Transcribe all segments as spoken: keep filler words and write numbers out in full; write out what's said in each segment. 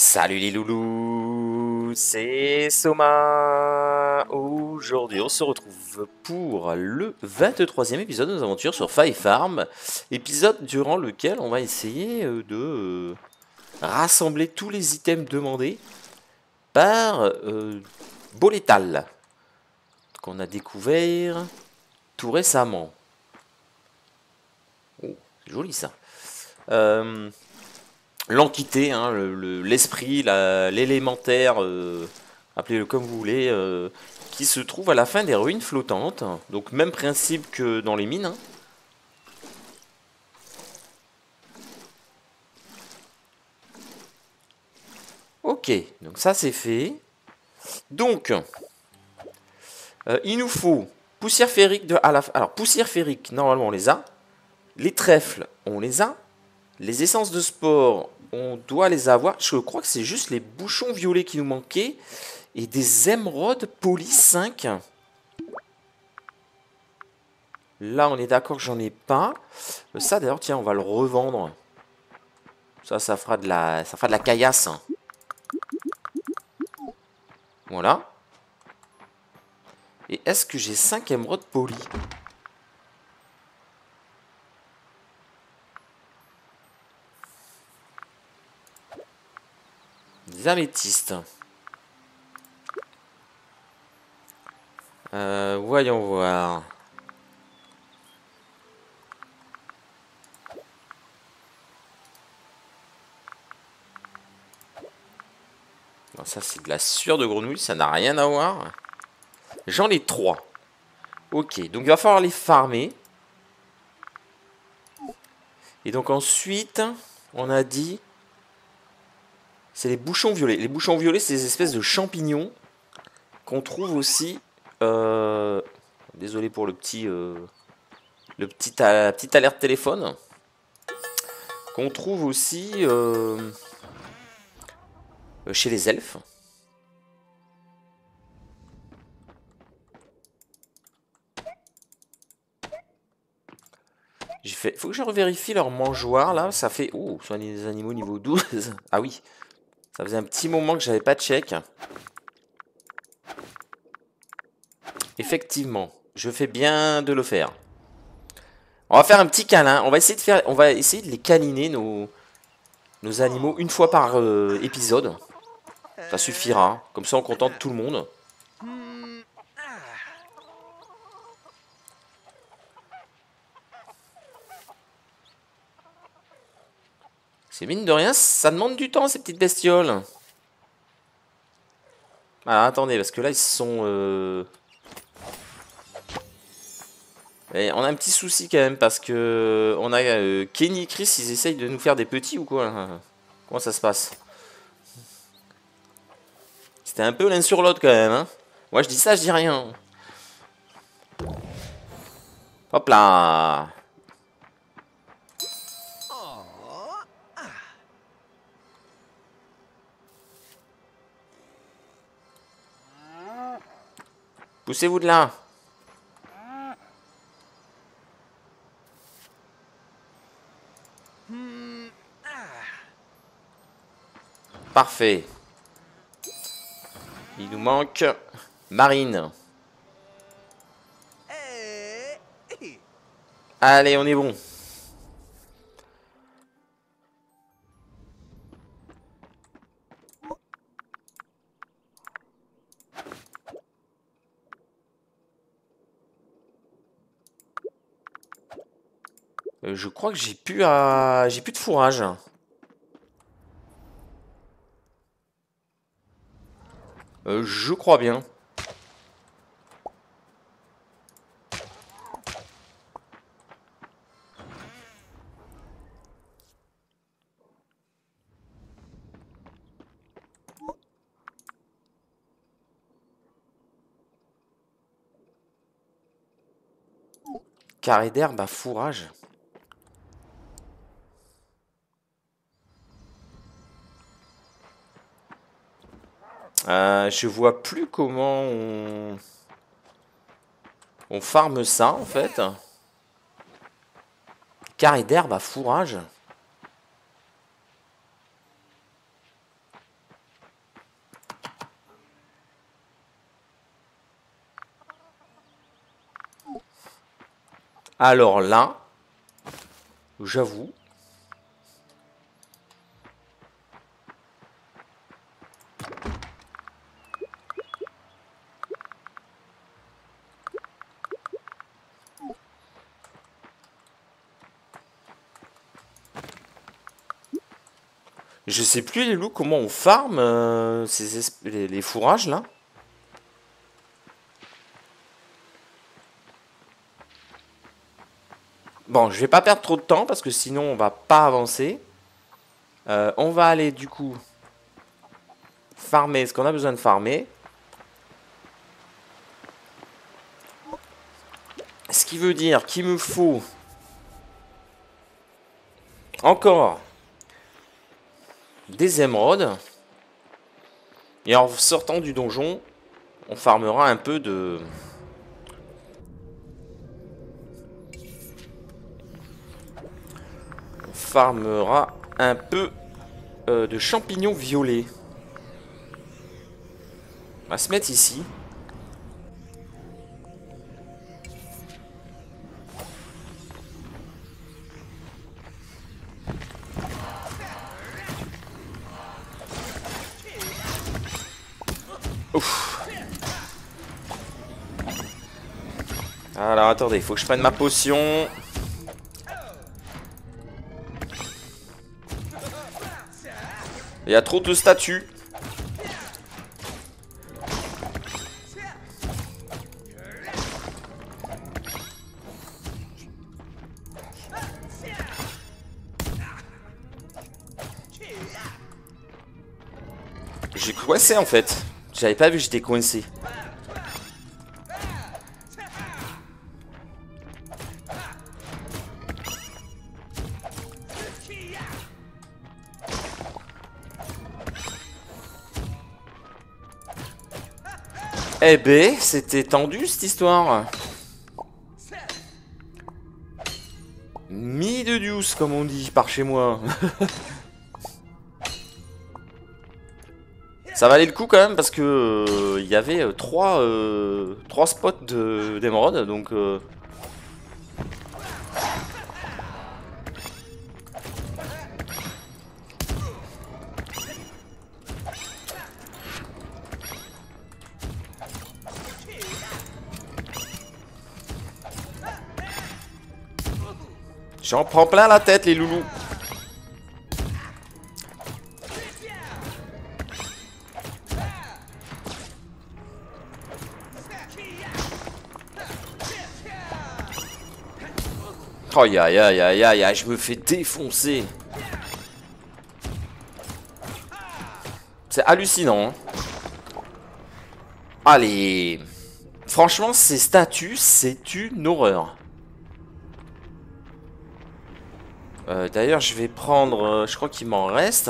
Salut les loulous, c'est Soma. Aujourd'hui, on se retrouve pour le vingt-troisième épisode de nos aventures sur Five Farm. Épisode durant lequel on va essayer euh, de euh, rassembler tous les items demandés par euh, Bolétal, qu'on a découvert tout récemment. Oh, c'est joli ça. Euh, L'entité, hein, l'esprit, le, l'élémentaire, euh, appelez-le comme vous voulez, euh, qui se trouve à la fin des ruines flottantes. Donc même principe que dans les mines. Hein. Ok, donc ça c'est fait. Donc, euh, il nous faut poussière ferrique de à la alors poussière ferrique, normalement on les a. Les trèfles, on les a. Les essences de sport, on doit les avoir. Je crois que c'est juste les bouchons violets qui nous manquaient. Et des émeraudes polies cinq. Là, on est d'accord que j'en ai pas. Ça, d'ailleurs, tiens, on va le revendre. Ça, ça fera de la, ça fera de la caillasse. Voilà. Et est-ce que j'ai cinq émeraudes polies? Des améthystes. Euh, voyons voir. Non, ça, c'est de la sueur de grenouille. Ça n'a rien à voir. J'en ai trois. Ok, donc il va falloir les farmer. Et donc ensuite, on a dit... C'est les bouchons violets. Les bouchons violets, c'est des espèces de champignons qu'on trouve aussi... Euh... Désolé pour le petit... Euh... Le petit, la petite alerte téléphone. Qu'on trouve aussi euh... chez les elfes. J'ai fait... Faut que je revérifie leur mangeoire là. Ça fait... Oh, ce sont des animaux niveau douze. Ah oui. Ça faisait un petit moment que j'avais pas de check. Effectivement. Je fais bien de le faire. On va faire un petit câlin. On va essayer de faire... On va essayer de les câliner, nos, nos animaux, une fois par euh, épisode. Ça suffira. Comme ça, on contente tout le monde. C'est mine de rien, ça demande du temps, ces petites bestioles. Ah, attendez, parce que là, ils sont... Euh... Et on a un petit souci quand même, parce que... On a euh, Kenny et Chris, ils essayent de nous faire des petits ou quoi là? Comment ça se passe? C'était un peu l'un sur l'autre quand même, hein. Moi, je dis ça, je dis rien. Hop là. Poussez-vous de là. Parfait. Il nous manque Marine. Allez, on est bon. Euh, je crois que j'ai plus à... j'ai plus de fourrage. Euh, je crois bien. Carré d'herbe à fourrage. Euh, je vois plus comment on... on farme ça en fait. Carré d'herbe à fourrage. Alors là, j'avoue. Je sais plus les loups comment on farm euh, ces les, les fourrages là. Bon, je vais pas perdre trop de temps parce que sinon on va pas avancer. Euh, on va aller du coup farmer ce qu'on a besoin de farmer. Ce qui veut dire qu'il me faut encore des émeraudes. Et en sortant du donjon, on farmera un peu de... On farmera un peu euh, de champignons violets. On va se mettre ici. Ouf. Alors attendez, il faut que je prenne ma potion. Il y a trop de statues. J'ai coincé en fait. J'avais pas vu que j'étais coincé. Eh ben, c'était tendu cette histoire. Mi de deuce, comme on dit par chez moi. Ça valait le coup quand même parce que euh, il y avait euh, trois, euh, trois spots d'émeraude, donc... Euh... J'en prends plein la tête, les loulous. Oh aïe aïe aïe aïe aïe aïe, je me fais défoncer. C'est hallucinant. Hein. Allez. Franchement, ces statues, c'est une horreur. Euh, D'ailleurs, je vais prendre... Euh, je crois qu'il m'en reste.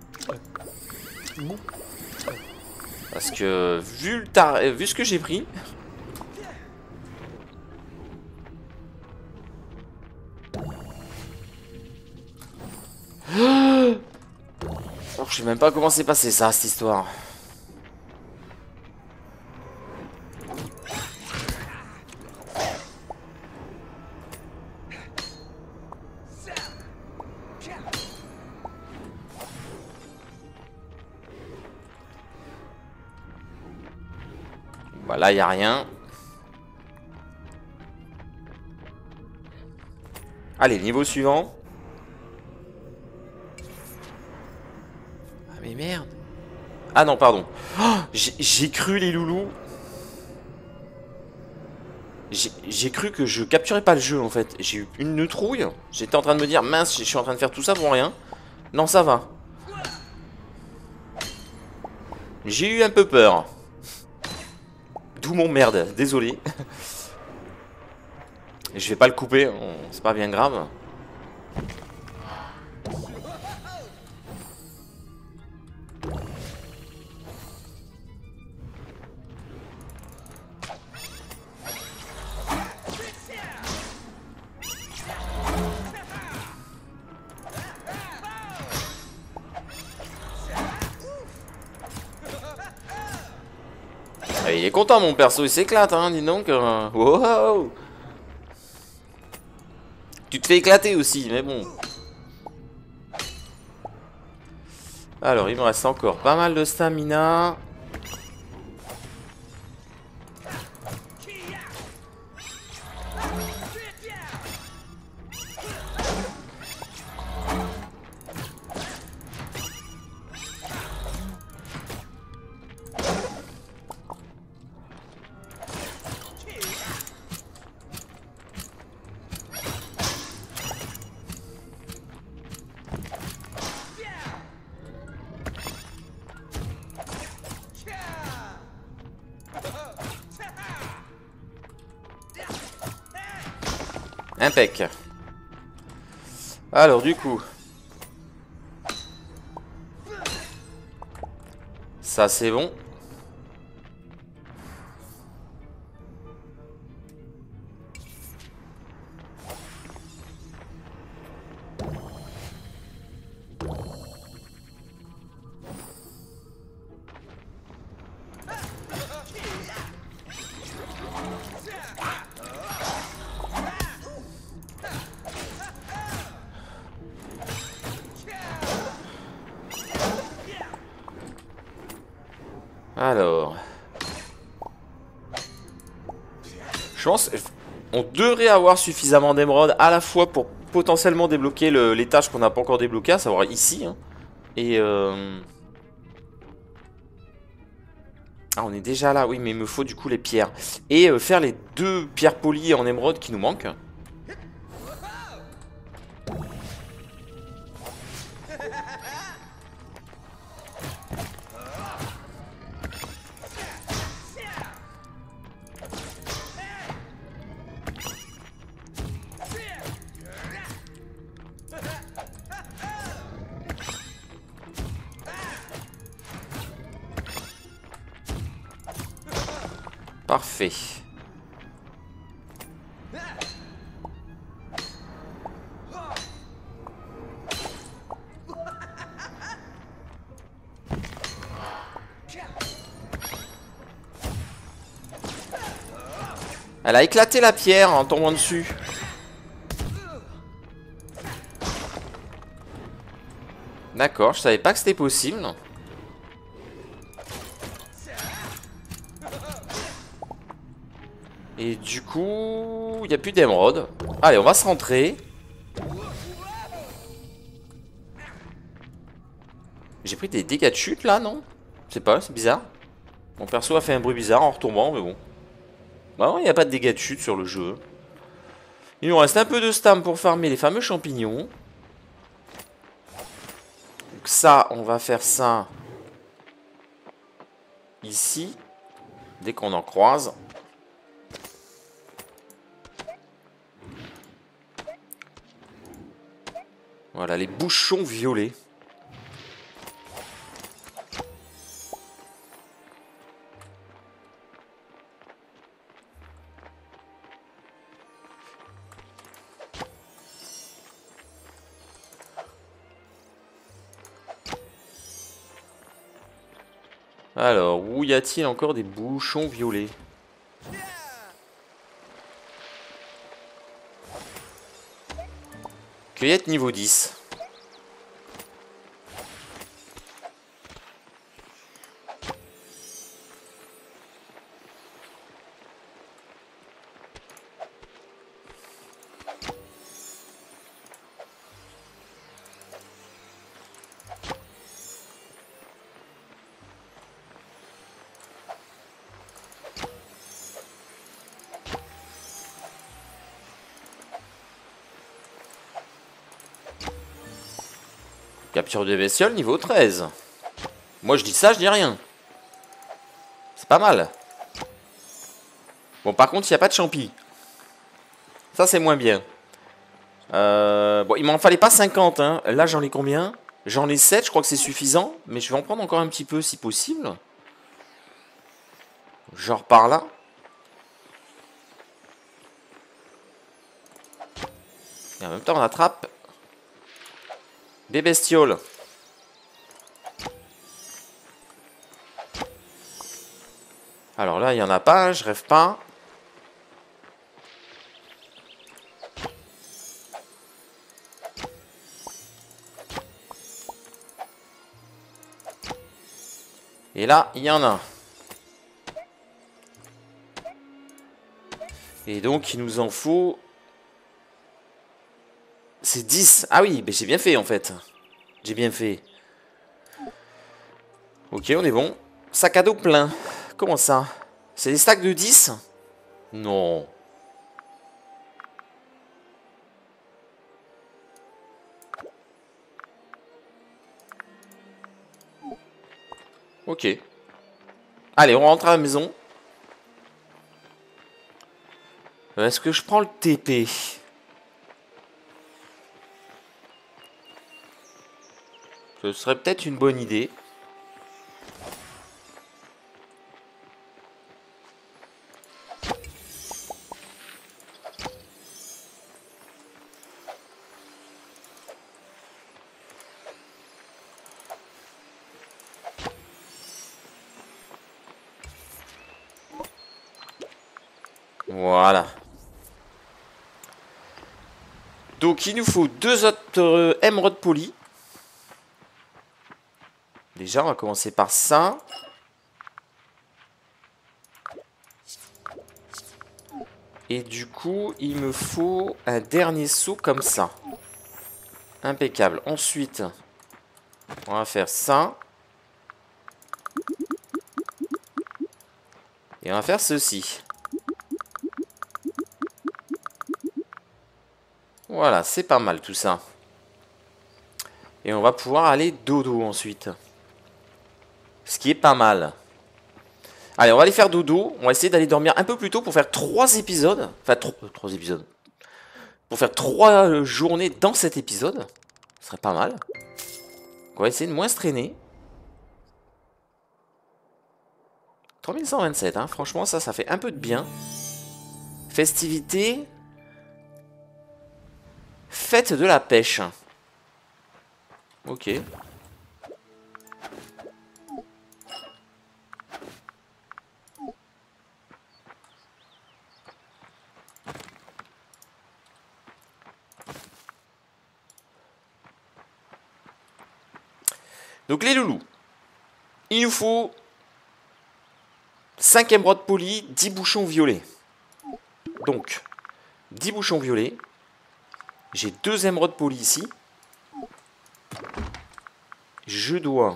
Parce que vu, le tar... vu ce que j'ai pris... Oh, je sais même pas comment s'est passé ça, cette histoire. Bah là, il n'y a rien. Allez, niveau suivant. Ah mais merde. Ah non, pardon. Oh, j'ai cru, les loulous. J'ai cru que je capturais pas le jeu, en fait. J'ai eu une trouille. J'étais en train de me dire, mince, je suis en train de faire tout ça pour rien. Non, ça va. J'ai eu un peu peur. D'où mon merde, désolé. Je vais pas le couper, c'est pas bien grave. Il est content mon perso, il s'éclate hein, dis donc. Euh... Wow. Tu te fais éclater aussi, mais bon. Alors, il me reste encore pas mal de stamina. Impec. Alors du coup, ça c'est bon. Alors, je pense on devrait avoir suffisamment d'émeraudes à la fois pour potentiellement débloquer le, les tâches qu'on n'a pas encore débloquées, à savoir ici. Hein, et euh... ah, on est déjà là, oui, mais il me faut du coup les pierres. Et euh, faire les deux pierres polies en émeraude qui nous manquent. Parfait. Elle a éclaté la pierre en tombant dessus. D'accord, je savais pas que c'était possible. Et du coup, il n'y a plus d'émeraude. Allez, on va se rentrer. J'ai pris des dégâts de chute là, non? Je sais pas, c'est bizarre. Mon perso a fait un bruit bizarre en retombant, mais bon. Bah, il n'y a pas de dégâts de chute sur le jeu. Il nous reste un peu de stam pour farmer les fameux champignons. Donc ça, on va faire ça ici. Dès qu'on en croise. Voilà, les bouchons violets. Alors, où y a-t-il encore des bouchons violets? Cueillette niveau dix. Capture de bestiole niveau treize. Moi je dis ça, je dis rien. C'est pas mal. Bon, par contre, il n'y a pas de champi. Ça, c'est moins bien. Euh, bon, il m'en fallait pas cinquante. Hein. Là, j'en ai combien? J'en ai sept, je crois que c'est suffisant. Mais je vais en prendre encore un petit peu si possible. Genre par là. Et en même temps, on attrape des bestioles. Alors là, il n'y en a pas, je rêve pas. Et là, il y en a. Et donc, il nous en faut... C'est dix. Ah oui, mais j'ai bien fait, en fait. J'ai bien fait. Ok, on est bon. Sac à dos plein. Comment ça? C'est des stacks de dix? Non. Ok. Allez, on rentre à la maison. Est-ce que je prends le T P? Ce serait peut-être une bonne idée. Voilà. Donc il nous faut deux autres euh, émeraudes polies. Déjà, on va commencer par ça. Et du coup, il me faut un dernier saut comme ça. Impeccable. Ensuite, on va faire ça. Et on va faire ceci. Voilà, c'est pas mal tout ça. Et on va pouvoir aller dodo ensuite. Ce qui est pas mal. Allez, on va aller faire dodo. On va essayer d'aller dormir un peu plus tôt pour faire trois épisodes. Enfin, trois épisodes. Pour faire trois euh, journées dans cet épisode. Ce serait pas mal. On va essayer de moins se traîner. trois mille cent vingt-sept, hein. Franchement, ça, ça fait un peu de bien. Festivité. Fête de la pêche. Ok. Donc les loulous. Il nous faut cinq émeraudes polies, dix bouchons violets. Donc, dix bouchons violets. J'ai deux émeraudes polies ici. Je dois...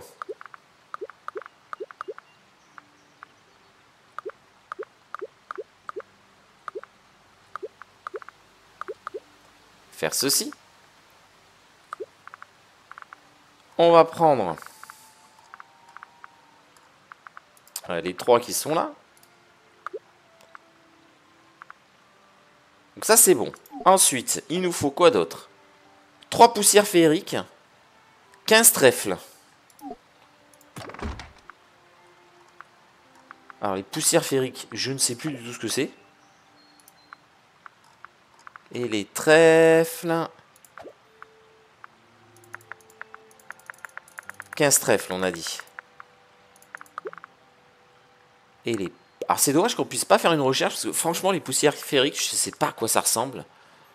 faire ceci. On va prendre les trois qui sont là. Donc ça c'est bon. Ensuite, il nous faut quoi d'autre? Trois poussières féeriques. quinze trèfles. Alors les poussières féeriques, je ne sais plus du tout ce que c'est. Et les trèfles... quinze trèfles, on a dit. Et les... Alors c'est dommage qu'on puisse pas faire une recherche, parce que franchement, les poussières féeriques, je sais pas à quoi ça ressemble.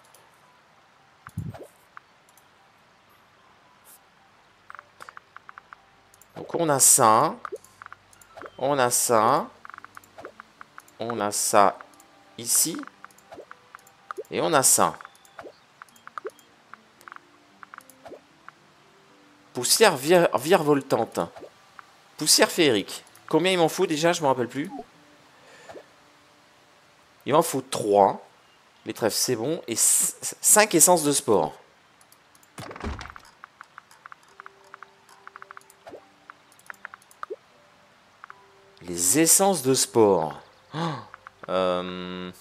Donc on a ça. On a ça. On a ça ici. Et on a ça. Poussière virevoltante. Poussière féerique. Combien il m'en faut déjà? Je me rappelle plus. Il m'en faut trois. Les trèfles, c'est bon. Et cinq essences de sport. Les essences de sport. Oh, euh...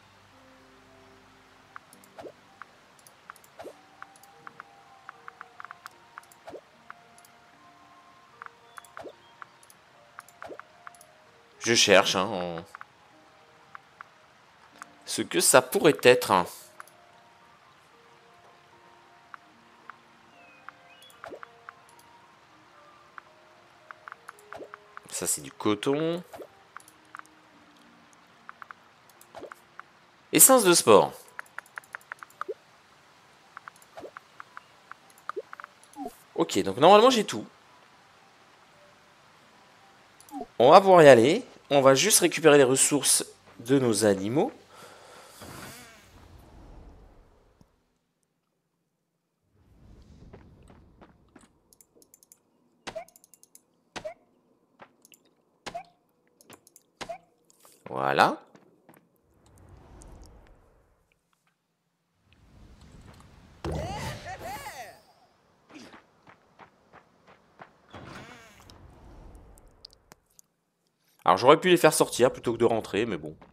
Je cherche hein, on... ce que ça pourrait être. Ça, c'est du coton. Essence de sport. Ok, donc normalement, j'ai tout. On va pouvoir y aller. On va juste récupérer les ressources de nos animaux. Voilà. Alors j'aurais pu les faire sortir plutôt que de rentrer, mais bon.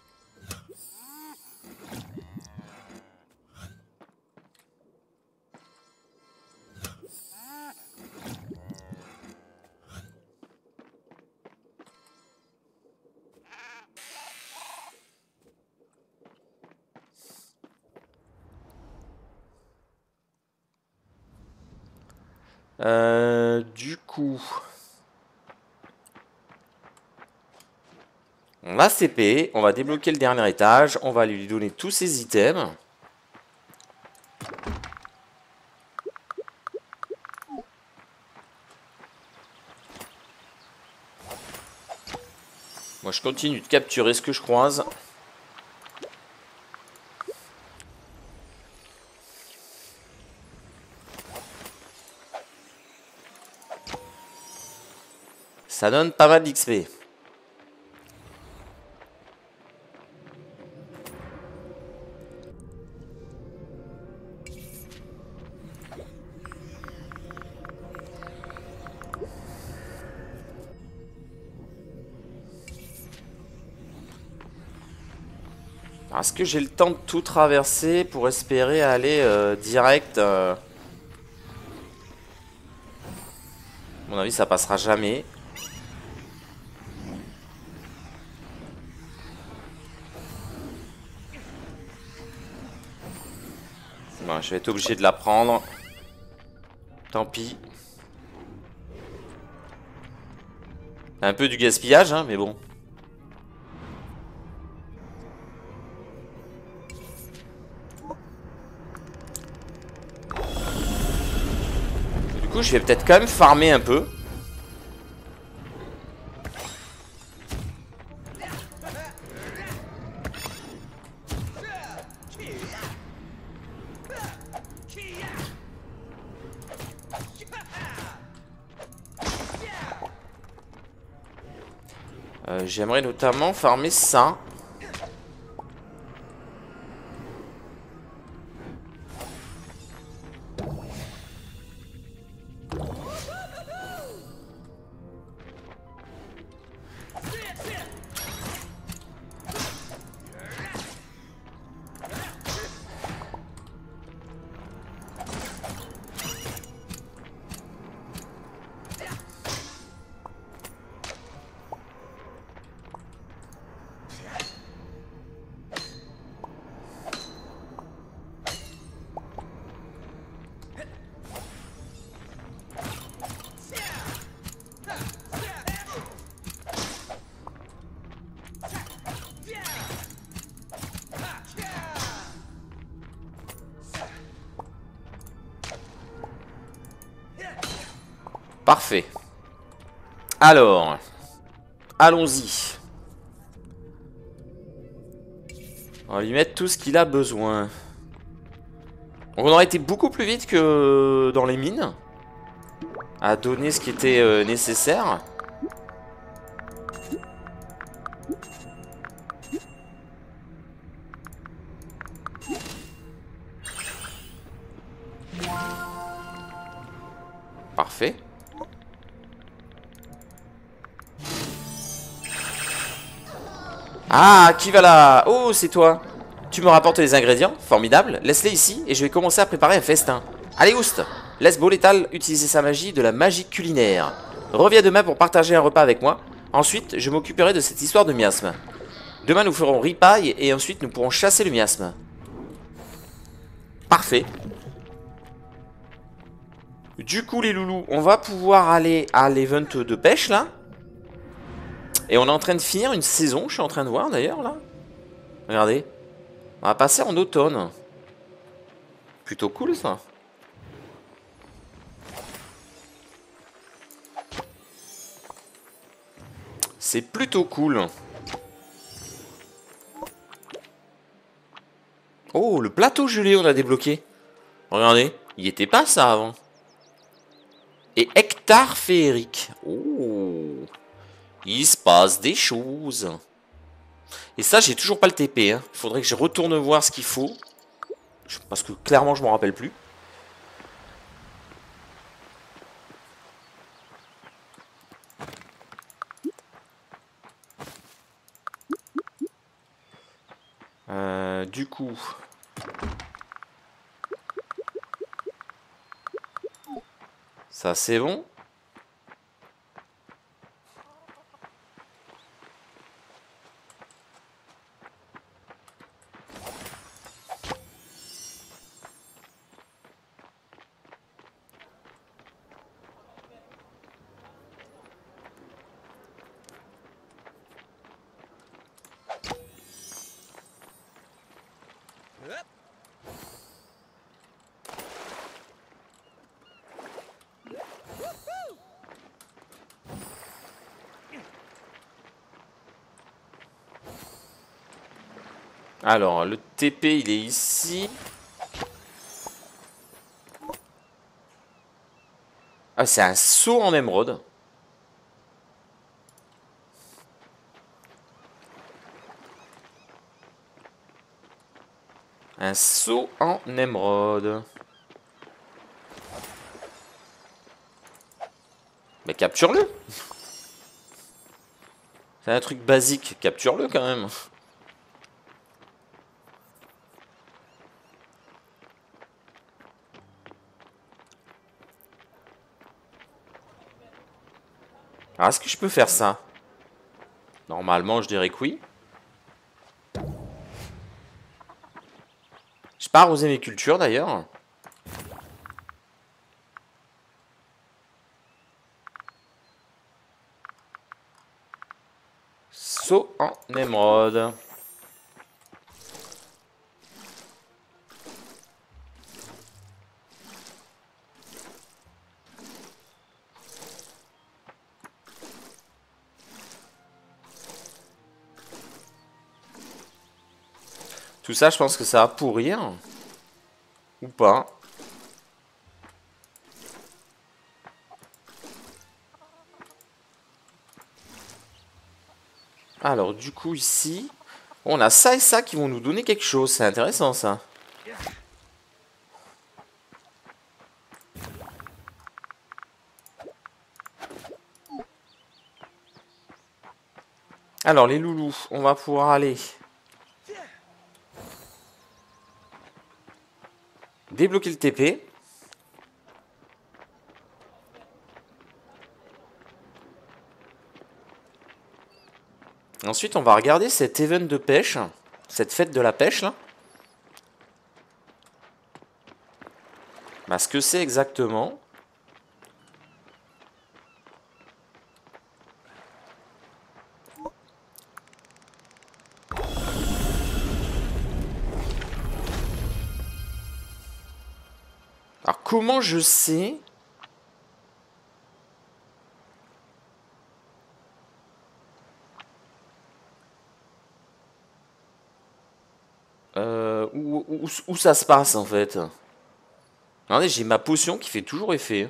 Euh, du coup... On va C P, on va débloquer le dernier étage, on va lui donner tous ses items. Moi je continue de capturer ce que je croise. Ça donne pas mal d'X P. Est-ce que j'ai le temps de tout traverser pour espérer aller euh, direct euh... À mon avis, ça passera jamais. Bon, je vais être obligé de la prendre. Tant pis. Un peu du gaspillage, hein, mais bon. Du coup, je vais peut-être quand même farmer un peu. Euh, J'aimerais notamment farmer ça. Parfait. Alors, allons-y. On va lui mettre tout ce qu'il a besoin. On aurait été beaucoup plus vite que dans les mines à donner ce qui était euh, nécessaire. Parfait. Ah, qui va là? Oh, c'est toi. Tu me rapportes les ingrédients? Formidable. Laisse-les ici et je vais commencer à préparer un festin. Allez, Oust. Laisse Bolétal utiliser sa magie de la magie culinaire. Reviens demain pour partager un repas avec moi. Ensuite, je m'occuperai de cette histoire de miasme. Demain, nous ferons ripaille et ensuite, nous pourrons chasser le miasme. Parfait. Du coup, les loulous, on va pouvoir aller à l'event de pêche, là. Et on est en train de finir une saison, je suis en train de voir, d'ailleurs, là. Regardez. On va passer en automne. Plutôt cool, ça. C'est plutôt cool. Oh, le plateau gelé, on a débloqué. Regardez, il n'y était pas ça avant. Et hectare féerique. Oh, il se passe des choses. Et ça, j'ai toujours pas le T P. Il hein. Faudrait que je retourne voir ce qu'il faut. Parce que clairement, je m'en rappelle plus. Euh, du coup... Ça, c'est bon. Alors, le T P, il est ici. Ah, c'est un saut en émeraude. Un saut en émeraude. Mais capture-le. C'est un truc basique. Capture-le quand même. Alors, est-ce que je peux faire ça? Normalement, je dirais que oui. Je pas arrosé mes cultures d'ailleurs. Saut en émeraude. Tout ça, je pense que ça va pourrir. Ou pas. Alors, du coup, ici, on a ça et ça qui vont nous donner quelque chose. C'est intéressant, ça. Alors, les loulous, on va pouvoir aller... débloquer le T P. Ensuite, on va regarder cet event de pêche. Cette fête de la pêche, là. Bah, ce que c'est exactement. Alors, comment je sais... Euh, où, où, où ça se passe, en fait? Regardez, j'ai ma potion qui fait toujours effet.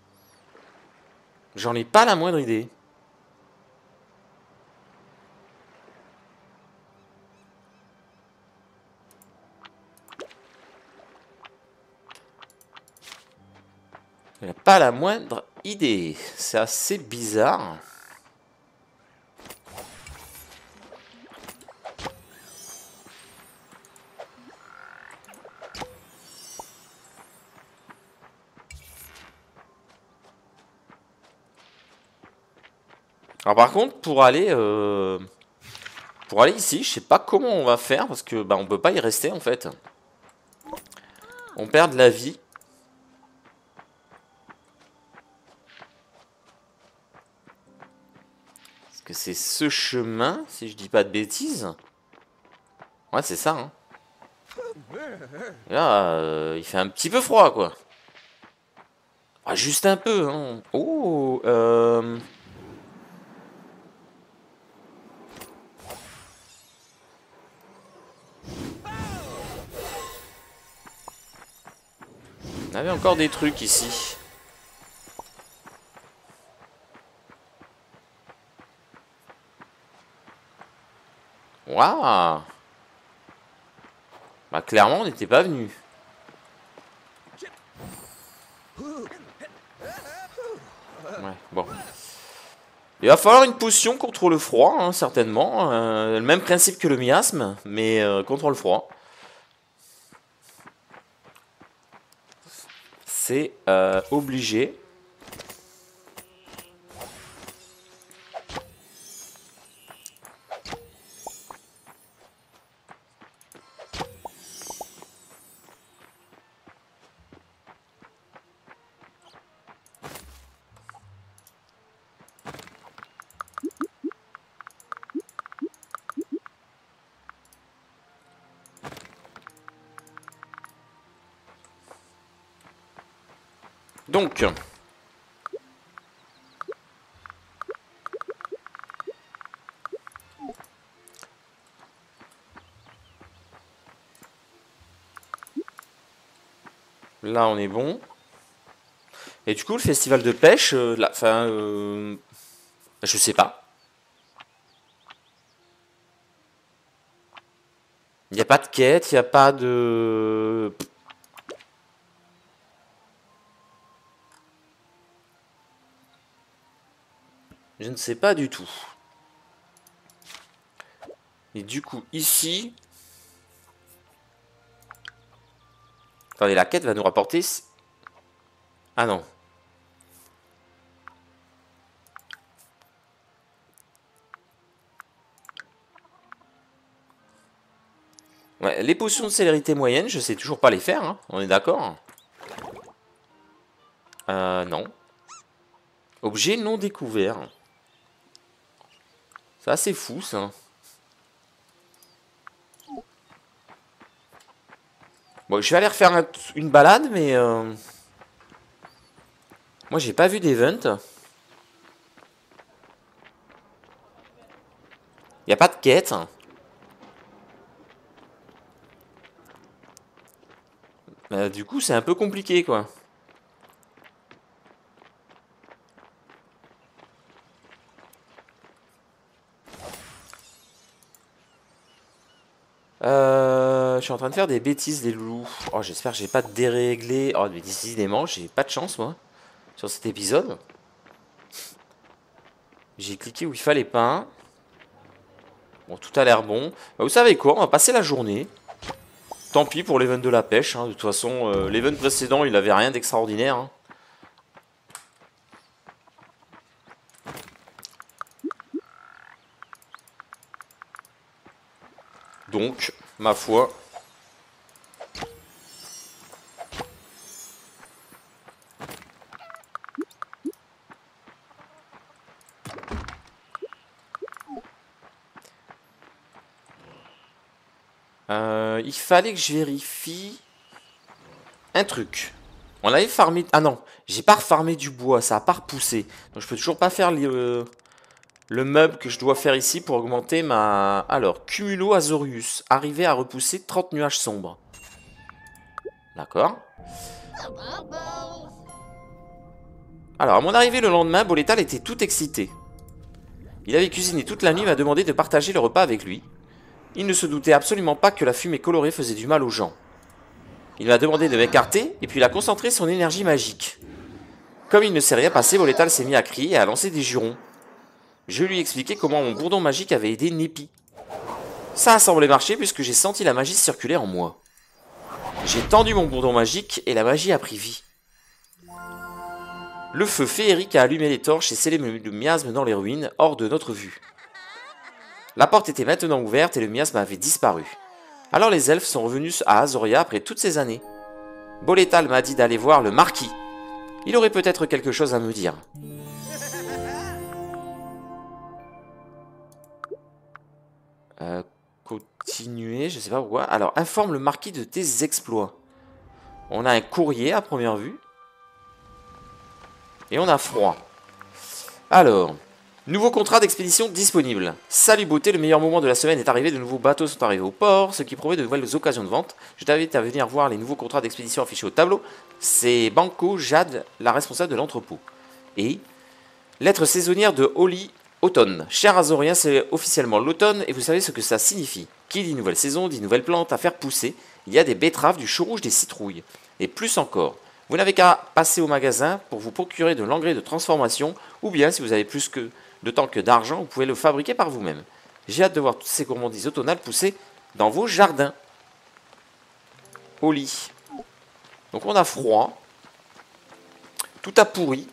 J'en ai pas la moindre idée. J'en ai pas la moindre idée. C'est assez bizarre. Alors par contre, pour aller, euh, pour aller ici, je sais pas comment on va faire parce que bah, on peut pas y rester en fait. On perd de la vie. Est-ce que c'est ce chemin, si je dis pas de bêtises? Ouais, c'est ça. Hein. Là, euh, il fait un petit peu froid, quoi. Ah, juste un peu. Hein. Oh, euh... avait encore des trucs ici. Waouh! Bah clairement on n'était pas venu. Ouais, bon. Il va falloir une potion contre le froid, hein, certainement. Euh, le même principe que le miasme, mais euh, contre le froid. C'est euh, obligé. Donc, là on est bon. Et du coup le festival de pêche, euh, là, enfin, euh, je sais pas. Il n'y a pas de quête, il n'y a pas de... Je ne sais pas du tout. Et du coup, ici... Attendez, la quête va nous rapporter... Ah non. Ouais, les potions de célérité moyenne, je sais toujours pas les faire, hein. On est d'accord? Euh, non. Objet non découvert. C'est assez fou, ça. Bon, je vais aller refaire un- une balade, mais... Euh... Moi, j'ai pas vu d'event. Il n'y a pas de quête. Euh, du coup, c'est un peu compliqué, quoi. Euh, je suis en train de faire des bêtises, les loulous. Oh, j'espère que j'ai pas déréglé. Oh, mais décidément, j'ai pas de chance, moi, sur cet épisode. J'ai cliqué où il fallait pas. Bon, tout a l'air bon. Bah, vous savez quoi, on va passer la journée. Tant pis pour l'event de la pêche, hein. De toute façon, euh, l'event précédent, il avait rien d'extraordinaire, hein. Donc, ma foi... Euh, il fallait que je vérifie un truc. On avait farmé... Ah non, j'ai pas refarmé du bois, ça a pas repoussé. Donc je peux toujours pas faire les, euh, le meuble que je dois faire ici pour augmenter ma... Alors, Cumulo Azorius. Arriver à repousser trente nuages sombres. D'accord. Alors, à mon arrivée le lendemain, Bolétal était tout excité. Il avait cuisiné toute la nuit et m'a demandé de partager le repas avec lui. Il ne se doutait absolument pas que la fumée colorée faisait du mal aux gens. Il m'a demandé de m'écarter et puis il a concentré son énergie magique. Comme il ne s'est rien passé, Bolétal s'est mis à crier et à lancer des jurons. Je lui ai expliqué comment mon bourdon magique avait aidé Népi. Ça a semblé marcher puisque j'ai senti la magie circuler en moi. J'ai tendu mon bourdon magique et la magie a pris vie. Le feu féerique a allumé les torches et scellé le miasme dans les ruines, hors de notre vue. La porte était maintenant ouverte et le miasme avait disparu. Alors les elfes sont revenus à Azoria après toutes ces années. Bolétal m'a dit d'aller voir le marquis. Il aurait peut-être quelque chose à me dire. Euh, continuer, je sais pas pourquoi. Alors, informe le marquis de tes exploits. On a un courrier à première vue. Et on a froid. Alors, Nouveau contrat d'expédition disponible. Salut beauté, le meilleur moment de la semaine est arrivé, de nouveaux bateaux sont arrivés au port, ce qui promet de nouvelles occasions de vente. Je t'invite à venir voir les nouveaux contrats d'expédition affichés au tableau. C'est Banco Jade, la responsable de l'entrepôt. Et lettre saisonnière de Holly Automne. Cher Azorien, c'est officiellement l'automne et vous savez ce que ça signifie. Qui dit nouvelle saison, dit nouvelles plantes à faire pousser. Il y a des betteraves, du chou rouge, des citrouilles. Et plus encore. Vous n'avez qu'à passer au magasin pour vous procurer de l'engrais de transformation, ou bien si vous avez plus que de temps que d'argent, vous pouvez le fabriquer par vous-même. J'ai hâte de voir toutes ces gourmandises automnales pousser dans vos jardins. Au lit. Donc on a froid. Tout a pourri.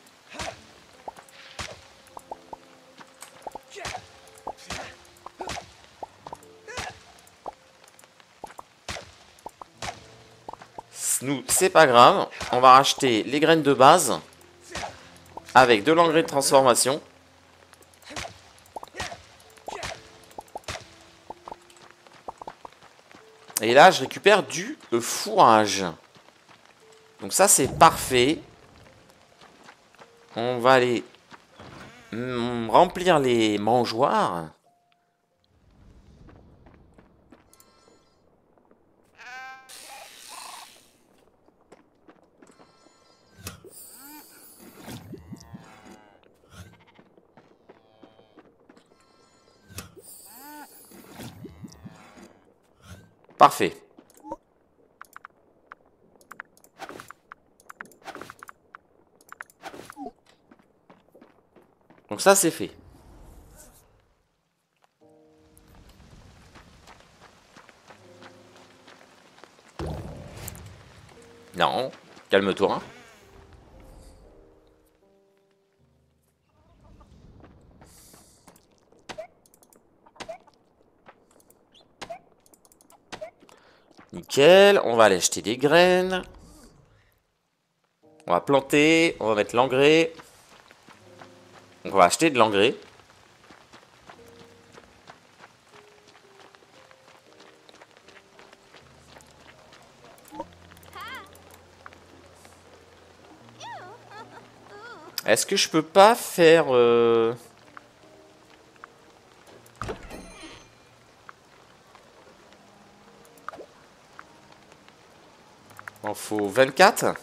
Nous, c'est pas grave. On va racheter les graines de base avec de l'engrais de transformation. Et là, je récupère du fourrage. Donc ça, c'est parfait. On va aller remplir les mangeoires. Parfait. Donc ça, c'est fait. Non, calme-toi. Nickel, on va aller acheter des graines. On va planter, on va mettre l'engrais. On va acheter de l'engrais. Est-ce que je peux pas faire... Euh... Il en faut vingt-quatre.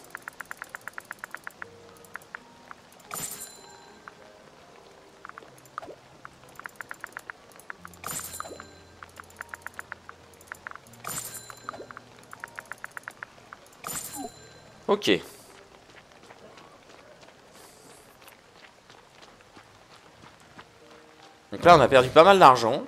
Ok. Donc là, on a perdu pas mal d'argent.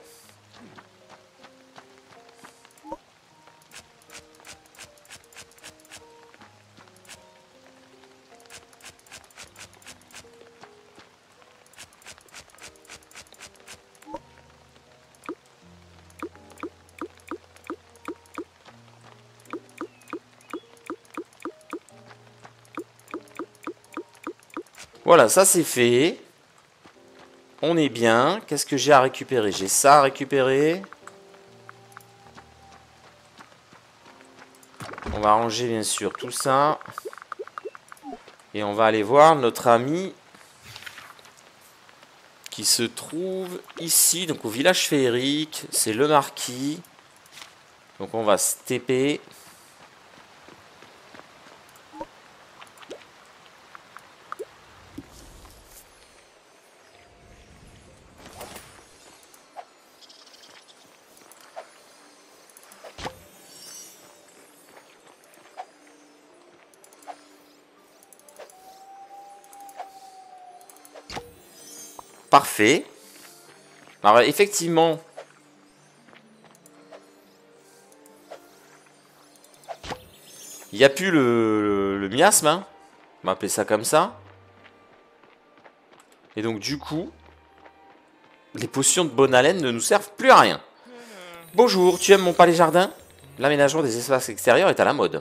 Voilà, ça c'est fait. On est bien. Qu'est-ce que j'ai à récupérer? J'ai ça à récupérer. On va ranger bien sûr tout ça. Et on va aller voir notre ami qui se trouve ici, donc au village féerique. C'est le marquis. Donc on va se T P. Parfait. Alors effectivement, il n'y a plus le, le, le miasme, hein. On va appeler ça comme ça. Et donc du coup, les potions de bonne haleine ne nous servent plus à rien. Bonjour, tu aimes mon palais jardin? L'aménagement des espaces extérieurs est à la mode.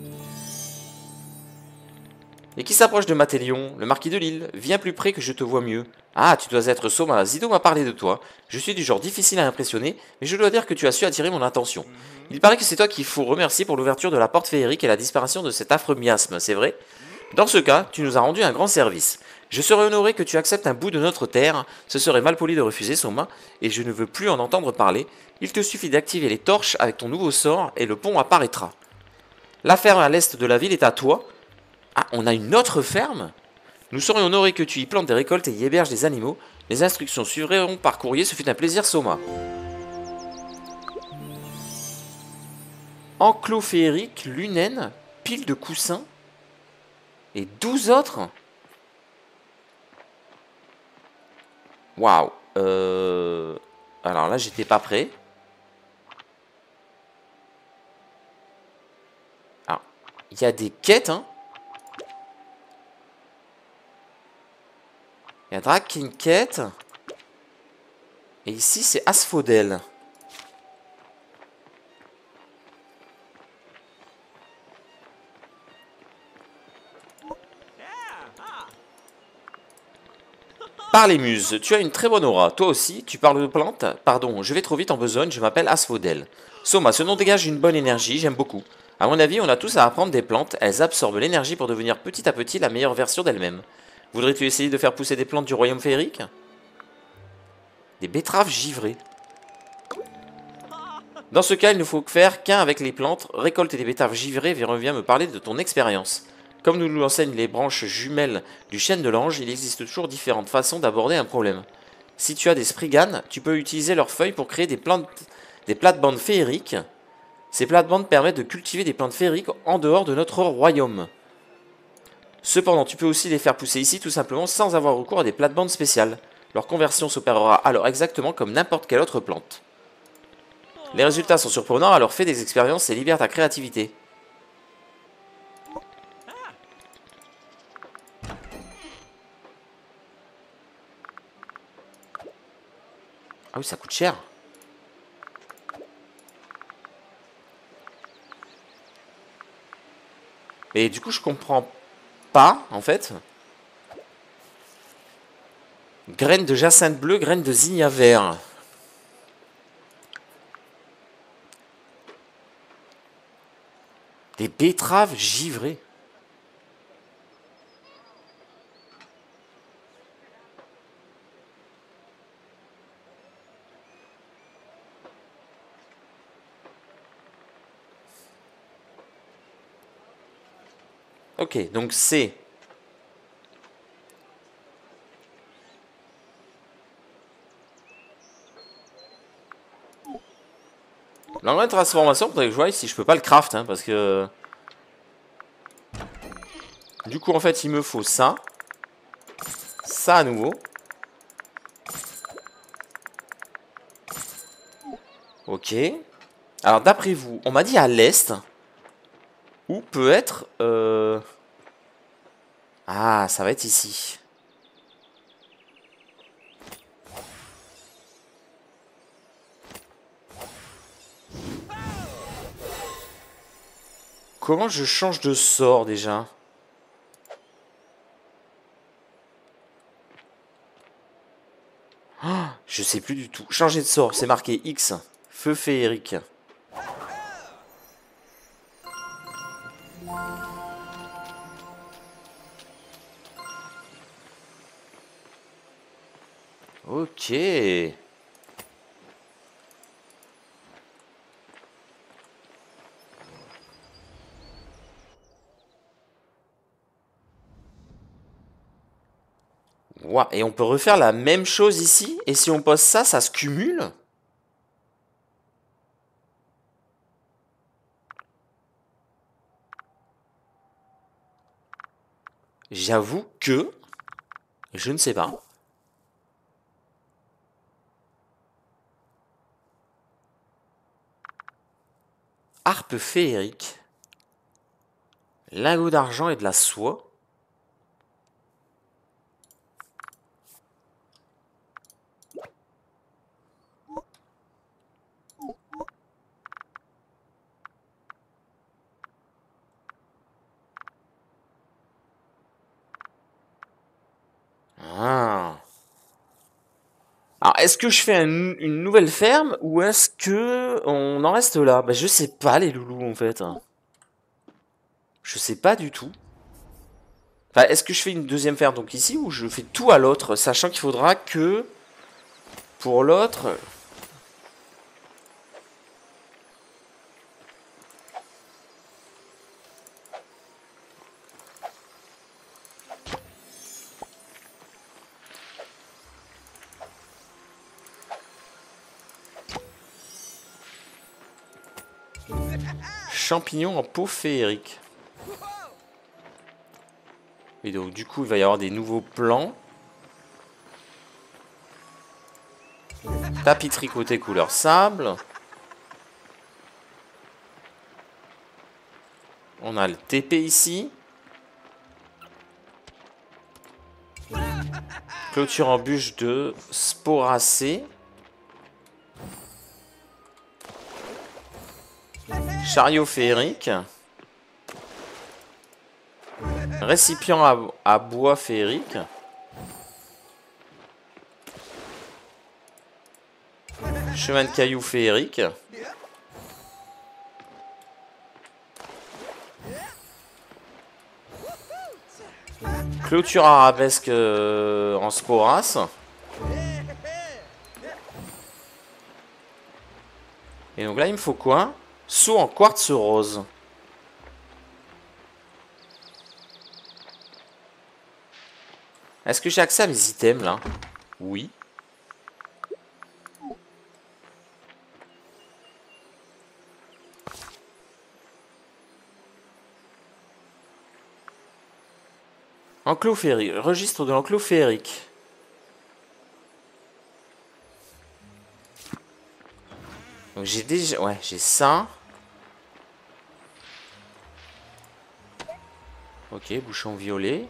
Et qui s'approche de Matélion, le marquis de Lille? Viens plus près que je te vois mieux. Ah, tu dois être Soma. Zido m'a parlé de toi. Je suis du genre difficile à impressionner, mais je dois dire que tu as su attirer mon attention. Il paraît que c'est toi qu'il faut remercier pour l'ouverture de la porte féerique et la disparition de cet affreux miasme, c'est vrai? Dans ce cas, tu nous as rendu un grand service. Je serais honoré que tu acceptes un bout de notre terre. Ce serait malpoli de refuser, Soma, et je ne veux plus en entendre parler. Il te suffit d'activer les torches avec ton nouveau sort et le pont apparaîtra. La ferme à l'est de la ville est à toi. Ah, on a une autre ferme? Nous serions honorés que tu y plantes des récoltes et y héberges des animaux. Les instructions suivront par courrier, ce fut un plaisir, Soma. Enclos féerique, lunaine, pile de coussins et douze autres. Waouh. Euh... Alors là, j'étais pas prêt. Alors, il y a des quêtes, hein. Il y a Drake qui a une quête. Et ici, c'est Asphodel. Par les muses, tu as une très bonne aura. Toi aussi, tu parles de plantes? Pardon, je vais trop vite en besogne, je m'appelle Asphodel. Soma, ce nom dégage une bonne énergie, j'aime beaucoup. À mon avis, on a tous à apprendre des plantes, elles absorbent l'énergie pour devenir petit à petit la meilleure version d'elles-mêmes. Voudrais-tu essayer de faire pousser des plantes du royaume féerique? Des betteraves givrées. Dans ce cas, il ne faut faire qu'un avec les plantes. Récolte des betteraves givrées et reviens me parler de ton expérience. Comme nous nous enseignent les branches jumelles du chêne de l'ange, il existe toujours différentes façons d'aborder un problème. Si tu as des spriganes, tu peux utiliser leurs feuilles pour créer des, plantes, des plates-bandes féeriques. Ces plates-bandes permettent de cultiver des plantes féeriques en dehors de notre royaume. Cependant, tu peux aussi les faire pousser ici tout simplement sans avoir recours à des plates-bandes spéciales. Leur conversion s'opérera alors exactement comme n'importe quelle autre plante. Les résultats sont surprenants, alors fais des expériences et libère ta créativité. Ah oui, ça coûte cher. Et du coup, je comprends pas, en fait. Graines de jacinthe bleu, graines de zinnia vert. Des betteraves givrées. Ok, donc c'est... L'engrais de transformation, faudrait que je voie si je peux pas le craft, hein, parce que... Du coup, en fait, il me faut ça. Ça à nouveau. Ok. Alors, d'après vous, on m'a dit à l'est. Où peut être... Euh... Ah, ça va être ici. Comment je change de sort déjà? Oh, je sais plus du tout. Changer de sort, c'est marqué X. Feu féerique. Ok. Wow. Et on peut refaire la même chose ici? Et si on pose ça, ça se cumule? J'avoue que... Je ne sais pas. Harpe féerique. Lingot d'argent et de la soie. Ah. Alors, est-ce que je fais un- une nouvelle ferme ou est-ce que on en reste là? Bah, je sais pas, les loulous, en fait. Je sais pas du tout. Enfin, est-ce que je fais une deuxième ferme donc ici ou je fais tout à l'autre, sachant qu'il faudra que pour l'autre... Champignons en peau féerique. Et donc du coup il va y avoir des nouveaux plans. Tapis tricoté couleur sable. On a le T P ici. Clôture en bûche de sporacée. Chariot féerique. Récipient à, à bois féerique. Chemin de cailloux féerique. Clôture arabesque euh, en sporas. Et donc là, il me faut quoi? Seau en quartz rose. Est-ce que j'ai accès à mes items là? Oui. Enclos féerique. Registre de l'enclos féerique. Donc j'ai déjà... Ouais, j'ai ça. Ok, bouchon violet.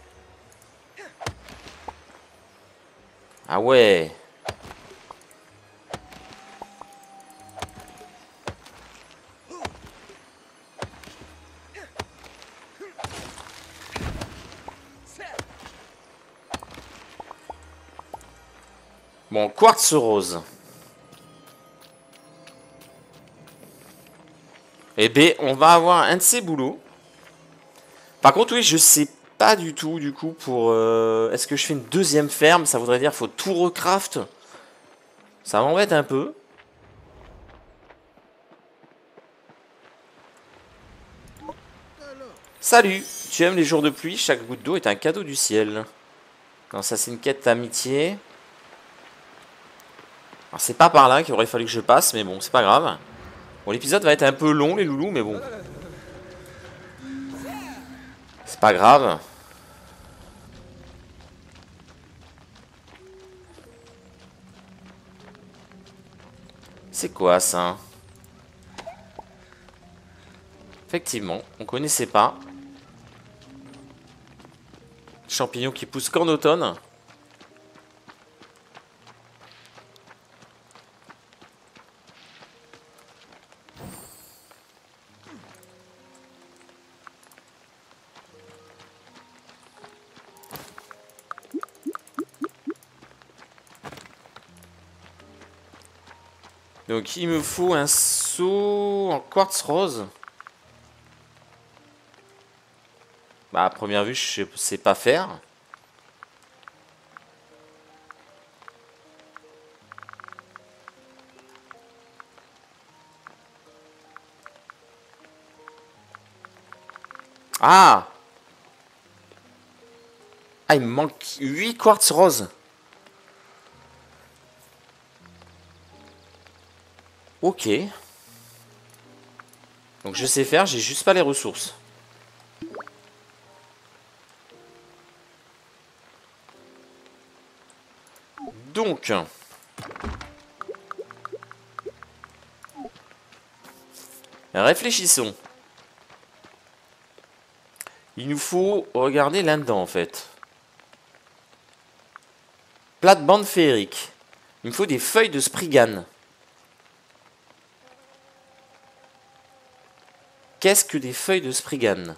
Ah ouais. Bon, quartz rose. Eh bien, on va avoir un de ces boulots. Par contre, oui, je sais pas du tout, du coup, pour... Euh, est-ce que je fais une deuxième ferme? Ça voudrait dire qu'il faut tout recraft. Ça m'embête un peu. Salut! Tu aimes les jours de pluie? Chaque goutte d'eau est un cadeau du ciel. Non, ça c'est une quête d'amitié. Alors c'est pas par là qu'il aurait fallu que je passe, mais bon, c'est pas grave. Bon, l'épisode va être un peu long, les loulous, mais bon. C'est pas grave. C'est quoi ça? Effectivement, on connaissait pas. Champignons qui poussent qu'en automne. Donc il me faut un seau en quartz rose. Bah à première vue je sais pas faire. Ah! Ah, il me manque huit quartz roses. Ok. Donc je sais faire, j'ai juste pas les ressources. Donc... Réfléchissons. Il nous faut regarder là-dedans en fait. Plate-bande féerique. Il me faut des feuilles de spriggan. Qu'est-ce que des feuilles de spriggan?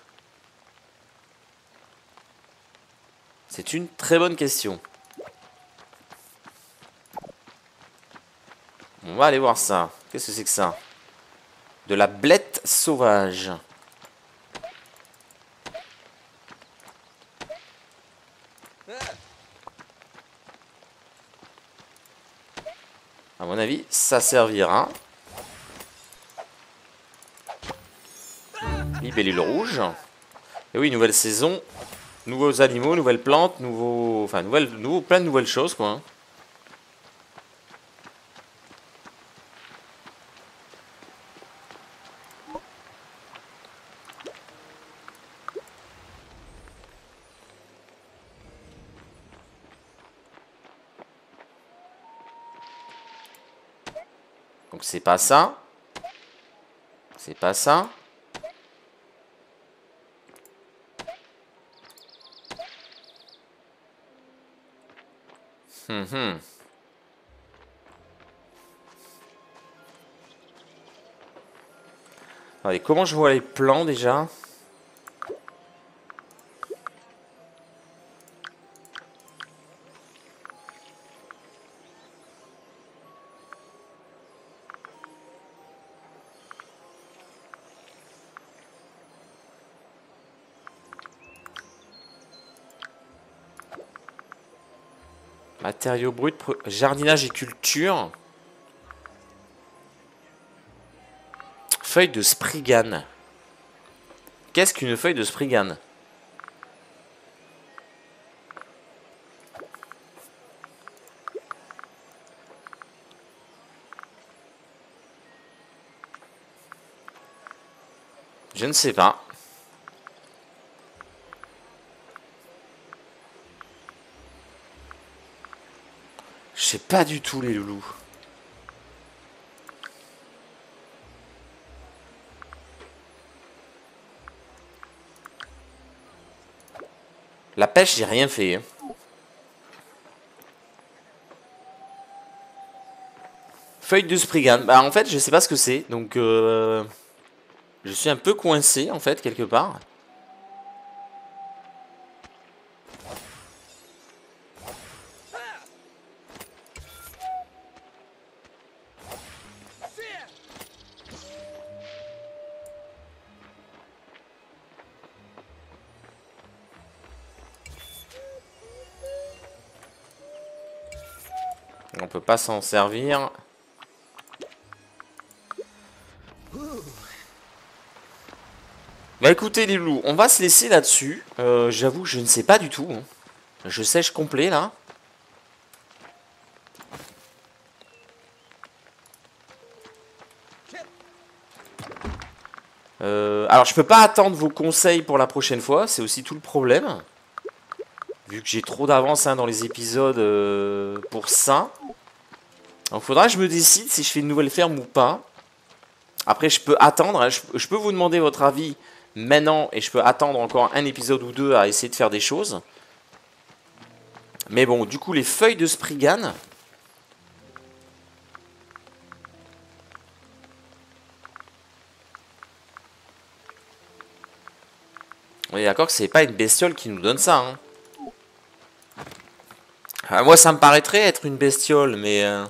C'est une très bonne question. On va aller voir ça. Qu'est-ce que c'est que ça? De la blette sauvage. À mon avis, ça servira. Libellule rouge. Et oui, nouvelle saison. Nouveaux animaux, nouvelles plantes, nouveaux... Enfin, nouvelles, nouveaux, plein de nouvelles choses, quoi. Donc c'est pas ça. C'est pas ça. Hum hum. Allez, comment je vois les plans déjà? Matériaux bruts, jardinage et culture. Feuille de Spriggan. Qu'est-ce qu'une feuille de Spriggan? Je ne sais pas. Je sais pas du tout les loulous. La pêche, j'ai rien fait. Hein. Feuille de Spriggan. Bah en fait, je sais pas ce que c'est. Donc euh, je suis un peu coincé en fait quelque part. On peut pas s'en servir. Bah écoutez les loups, on va se laisser là-dessus. Euh, J'avoue que je ne sais pas du tout. Hein. Je sèche complet là. Euh, alors je peux pas attendre vos conseils pour la prochaine fois, c'est aussi tout le problème. Vu que j'ai trop d'avance hein, dans les épisodes euh, pour ça. Donc faudra que je me décide si je fais une nouvelle ferme ou pas. Après je peux attendre, hein, je, je peux vous demander votre avis maintenant et je peux attendre encore un épisode ou deux à essayer de faire des choses. Mais bon, du coup les feuilles de Spriggan. On est d'accord que c'est pas une bestiole qui nous donne ça. Hein. Ah, moi ça me paraîtrait être une bestiole, mais... Euh...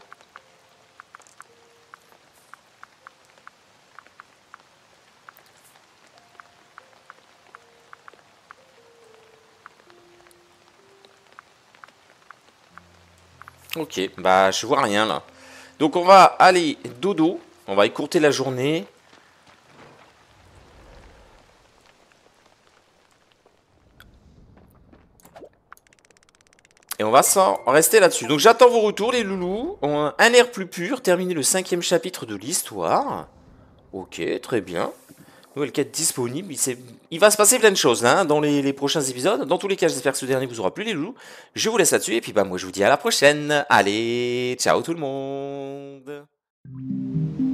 Ok, bah je vois rien là. Donc on va aller dodo, on va écourter la journée. Et on va s'en rester là-dessus. Donc j'attends vos retours les loulous. On- Un air plus pur, terminer le cinquième chapitre de l'histoire. Ok, très bien. Nouvelle quête disponible. Il, il va se passer plein de choses hein, dans les, les prochains épisodes. Dans tous les cas, j'espère que ce dernier vous aura plu les loulous. Je vous laisse là-dessus et puis bah moi je vous dis à la prochaine. Allez, ciao tout le monde.